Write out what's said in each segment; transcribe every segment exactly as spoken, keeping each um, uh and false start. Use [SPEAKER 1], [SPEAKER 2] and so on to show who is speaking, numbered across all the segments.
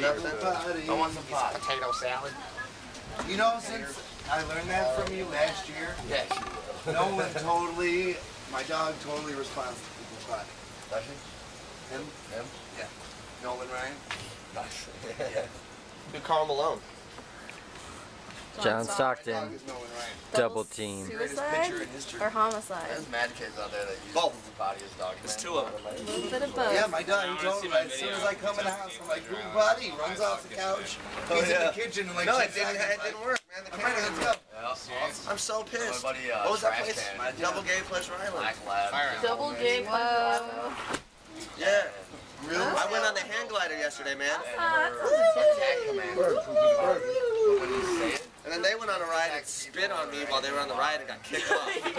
[SPEAKER 1] enough then? I want some pot.
[SPEAKER 2] Potato salad.
[SPEAKER 3] You know, since I learned that from you last year,
[SPEAKER 1] Yes.
[SPEAKER 3] Nolan totally, my dog totally responds to people's body.
[SPEAKER 1] Does he?
[SPEAKER 3] Him?
[SPEAKER 1] Him?
[SPEAKER 3] Yeah. Nolan Ryan?
[SPEAKER 1] Nice.
[SPEAKER 3] Yeah.
[SPEAKER 1] Do Karl Malone.
[SPEAKER 4] John
[SPEAKER 3] My
[SPEAKER 4] Stockton,
[SPEAKER 3] dog is Nolan Ryan.
[SPEAKER 4] double team.
[SPEAKER 3] Greatest
[SPEAKER 5] Suicide
[SPEAKER 3] pitcher in history.
[SPEAKER 5] or homicide?
[SPEAKER 1] There's mad kids out there that use
[SPEAKER 4] Both.
[SPEAKER 1] the body as dog.
[SPEAKER 4] There's two of them.
[SPEAKER 5] A little bit of both.
[SPEAKER 3] Yeah, my dog, he
[SPEAKER 6] I wanna
[SPEAKER 3] told
[SPEAKER 6] see
[SPEAKER 3] me,
[SPEAKER 6] my
[SPEAKER 3] as soon
[SPEAKER 6] video.
[SPEAKER 3] as I come in the house, I'm like, who's buddy? He runs off the couch. He's in the kitchen and like,
[SPEAKER 4] No, it
[SPEAKER 3] two
[SPEAKER 4] didn't,
[SPEAKER 3] seconds,
[SPEAKER 4] it didn't work, man. The
[SPEAKER 3] I'm ready,
[SPEAKER 4] camera-
[SPEAKER 3] let's go.
[SPEAKER 1] Yeah.
[SPEAKER 4] I'm so pissed.
[SPEAKER 1] My buddy, uh,
[SPEAKER 4] What was that
[SPEAKER 1] Trash
[SPEAKER 4] place?
[SPEAKER 1] Can.
[SPEAKER 4] Double Gay Pleasure Island.
[SPEAKER 1] Black Lab.
[SPEAKER 5] Double gay pleasure.
[SPEAKER 4] Yeah.
[SPEAKER 3] Really?
[SPEAKER 4] I went on the hang glider yesterday, man.
[SPEAKER 5] Ah, that sounds
[SPEAKER 1] Tag
[SPEAKER 5] intimidating.
[SPEAKER 1] command. When you say it,
[SPEAKER 4] And then they went on a ride and spit on me while they were on the ride and got kicked off. They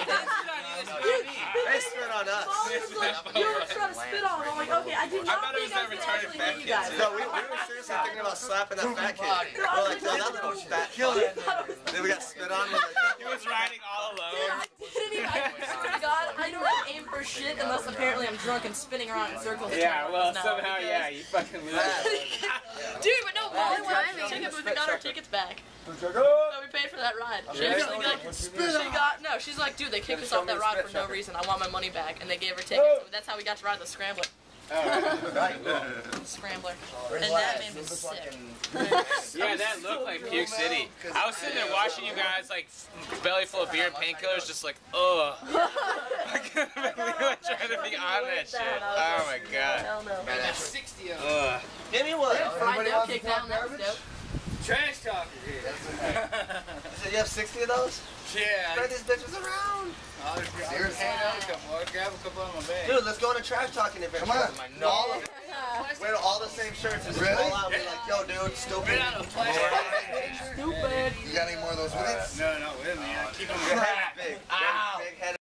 [SPEAKER 4] spit on us.
[SPEAKER 5] You were trying to spit on him. I'm like, okay, I did not
[SPEAKER 6] thought it
[SPEAKER 5] think
[SPEAKER 6] was
[SPEAKER 5] I
[SPEAKER 6] that
[SPEAKER 5] was
[SPEAKER 6] retarded
[SPEAKER 5] actually
[SPEAKER 6] fat
[SPEAKER 5] hit you
[SPEAKER 6] kid,
[SPEAKER 5] guys.
[SPEAKER 6] too.
[SPEAKER 4] No, we, we were seriously thinking about slapping that fat kid. We're like, no, that little fat
[SPEAKER 3] Kill
[SPEAKER 4] kid.
[SPEAKER 3] it.
[SPEAKER 4] Then we got spit on. We're like,
[SPEAKER 6] He was riding all
[SPEAKER 5] Dude,
[SPEAKER 6] alone.
[SPEAKER 5] I didn't even, I swear to God, I don't aim for shit unless apparently I'm drunk and spinning around in circles.
[SPEAKER 6] Yeah, well,
[SPEAKER 5] No,
[SPEAKER 6] somehow,
[SPEAKER 5] because-
[SPEAKER 6] yeah, you fucking lose.
[SPEAKER 5] Dude, but no, Molly went up to the ticket booth and got our tickets back. So we paid for that ride. She actually like, she got, no, she's like, dude, they kicked us off that ride for no reason. I want my money back. And they gave her tickets. So that's how we got to ride the Scrambler. Scrambler. And that made me sick.
[SPEAKER 6] Yeah, that looked like Puke City. I was sitting there watching you guys, like, belly full of beer and painkillers, just like, ugh. I couldn't believe I was trying to be on that shit. Oh my god.
[SPEAKER 5] Hell no.
[SPEAKER 6] Ugh.
[SPEAKER 4] give me one.
[SPEAKER 5] Fried dough kicked down, that was dope.
[SPEAKER 7] Trash talker here.
[SPEAKER 4] So you have sixty of those?
[SPEAKER 7] Yeah.
[SPEAKER 4] Spread these bitches around.
[SPEAKER 7] I'll just
[SPEAKER 3] Seriously?
[SPEAKER 7] hand out a couple. I'll grab a couple on my bag.
[SPEAKER 4] Dude, let's go on a trash talking adventure.
[SPEAKER 3] Come on.
[SPEAKER 4] All of wear all the same shirts and just
[SPEAKER 3] Really?
[SPEAKER 4] fall out and be like, yo, dude, stupid.
[SPEAKER 7] Get out of plastic.
[SPEAKER 5] Stupid.
[SPEAKER 3] You got any more of those with you?
[SPEAKER 7] No, not with me. I keep them
[SPEAKER 4] Big, big, big head.